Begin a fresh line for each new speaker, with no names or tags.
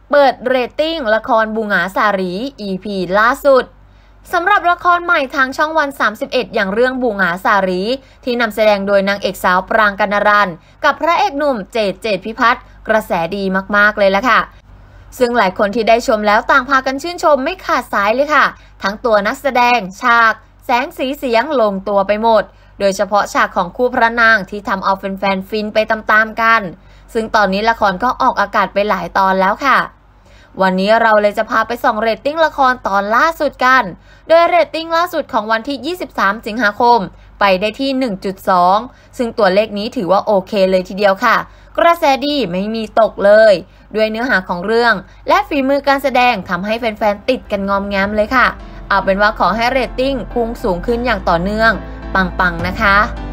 เปิดเรตติ้งละครบุหงาสารี EP ล่าสุดสำหรับละครใหม่ทางช่องวัน31อย่างเรื่องบุหงาสารีที่นำแสดงโดยนางเอกสาวปรางกัณรันกับพระเอกหนุ่มเจตพิพัฒน์กระแสดีมากๆเลยละค่ะซึ่งหลายคนที่ได้ชมแล้วต่างพากันชื่นชมไม่ขาดสายเลยค่ะทั้งตัวนักแสดงฉากแสงสีเสียงลงตัวไปหมดโดยเฉพาะฉากของคู่พระนางที่ทำเอาแฟนๆฟินไปตามๆกันซึ่งตอนนี้ละครก็ออกอากาศไปหลายตอนแล้วค่ะวันนี้เราเลยจะพาไปส่องเรตติ้งละครตอนล่าสุดกันโดยเรตติ้งล่าสุดของวันที่23สิงหาคมไปได้ที่ 1.2 ซึ่งตัวเลขนี้ถือว่าโอเคเลยทีเดียวค่ะกระแสดีไม่มีตกเลยด้วยเนื้อหาของเรื่องและฝีมือการแสดงทำให้แฟนๆติดกันงอมแงมเลยค่ะเอาเป็นว่าขอให้เรตติ้งพุ่งสูงขึ้นอย่างต่อเนื่องปังๆนะคะ